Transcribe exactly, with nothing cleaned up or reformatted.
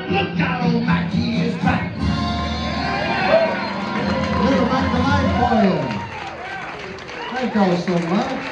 Look out, old Mack, he is back. Little Mack tonight for you. Thank y'all so much.